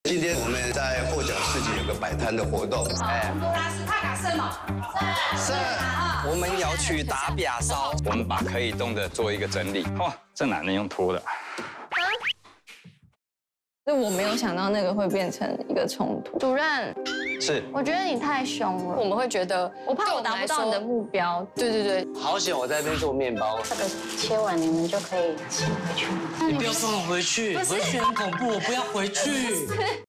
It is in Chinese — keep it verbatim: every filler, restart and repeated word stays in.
今天我们在获奖市集有个摆摊的活动， 哎，杜拉斯帕卡圣吗？ 是，我们要去打比亚烧， 我们把可以动的做一个整理。哇，这哪能用拖的？ 就我没有想到那个会变成一个冲突。主任， 是， 我觉得你太凶了， 我们会觉得， 我怕我达不到你的目标。 对对对， 好险我在那边做面包。 这个切完你们就可以请回去。 你不要送我回去，回去很恐怖，我不要回去。